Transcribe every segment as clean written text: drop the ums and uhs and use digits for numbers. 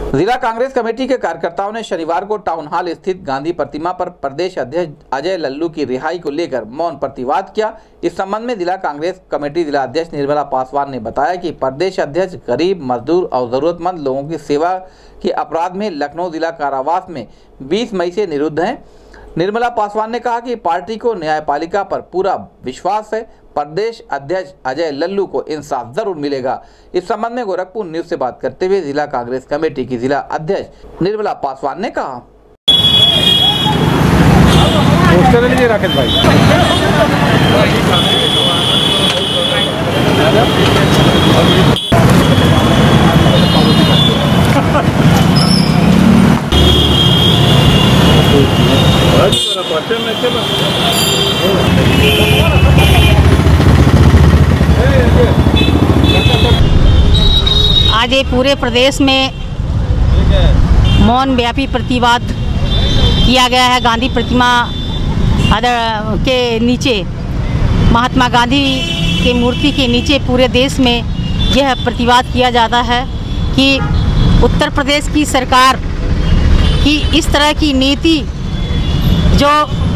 जिला कांग्रेस कमेटी के कार्यकर्ताओं ने शनिवार को टाउन हॉल स्थित गांधी प्रतिमा पर प्रदेश अध्यक्ष अजय लल्लू की रिहाई को लेकर मौन प्रतिवाद किया। इस संबंध में जिला कांग्रेस कमेटी जिला अध्यक्ष निर्मला पासवान ने बताया कि प्रदेश अध्यक्ष गरीब, मजदूर और जरूरतमंद लोगों की सेवा के अपराध में लखनऊ जिला कारावास में 20 मई से निरुद्ध हैं। निर्मला पासवान ने कहा कि पार्टी को न्यायपालिका पर पूरा विश्वास है। प्रदेश अध्यक्ष अजय लल्लू को इंसाफ जरूर मिलेगा। इस संबंध में गोरखपुर न्यूज से बात करते हुए जिला कांग्रेस कमेटी की जिला अध्यक्ष निर्मला पासवान ने कहा, राकेश भाई आज ये पूरे प्रदेश में मौन व्यापी प्रतिवाद किया गया है। गांधी प्रतिमा के नीचे, महात्मा गांधी की मूर्ति के नीचे पूरे देश में यह प्रतिवाद किया जाता है कि उत्तर प्रदेश की सरकार की इस तरह की नीति जो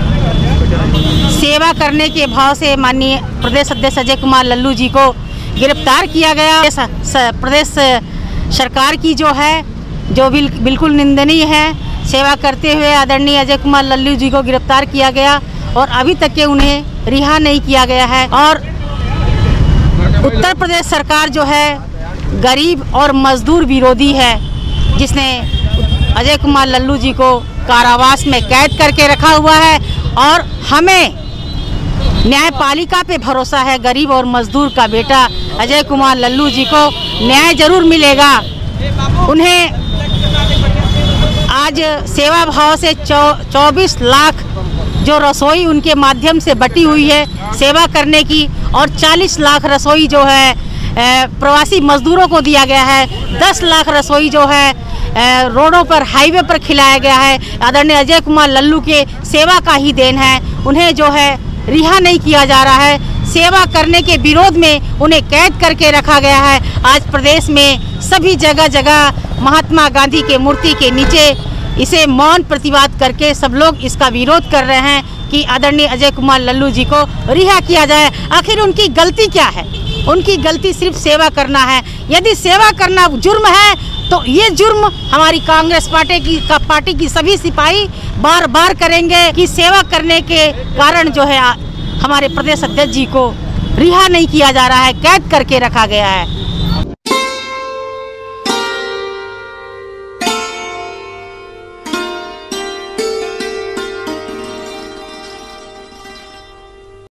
सेवा करने के भाव से माननीय प्रदेश अध्यक्ष अजय कुमार लल्लू जी को गिरफ्तार किया गया, प्रदेश सरकार की जो है जो बिल्कुल निंदनीय है। सेवा करते हुए आदरणीय अजय कुमार लल्लू जी को गिरफ्तार किया गया और अभी तक के उन्हें रिहा नहीं किया गया है। और उत्तर प्रदेश सरकार जो है गरीब और मजदूर विरोधी है, जिसने अजय कुमार लल्लू जी को कारावास में कैद करके रखा हुआ है। और हमें न्यायपालिका पे भरोसा है। गरीब और मजदूर का बेटा अजय कुमार लल्लू जी को न्याय जरूर मिलेगा। उन्हें आज सेवा भाव से 24 लाख जो रसोई उनके माध्यम से बटी हुई है सेवा करने की, और 40 लाख रसोई जो है प्रवासी मजदूरों को दिया गया है। 10 लाख रसोई जो है रोडों पर, हाईवे पर खिलाया गया है। आदरणीय अजय कुमार लल्लू के सेवा का ही देन है। उन्हें जो है रिहा नहीं किया जा रहा है। सेवा करने के विरोध में उन्हें कैद करके रखा गया है। आज प्रदेश में सभी जगह जगह महात्मा गांधी के मूर्ति के नीचे इसे मौन प्रतिवाद करके सब लोग इसका विरोध कर रहे हैं कि आदरणीय अजय कुमार लल्लू जी को रिहा किया जाए। आखिर उनकी गलती क्या है? उनकी गलती सिर्फ सेवा करना है। यदि सेवा करना जुर्म है तो ये जुर्म हमारी कांग्रेस पार्टी की सभी सिपाही बार बार करेंगे कि सेवा करने के कारण जो है हमारे प्रदेश अध्यक्ष जी को रिहा नहीं किया जा रहा है, कैद करके रखा गया है।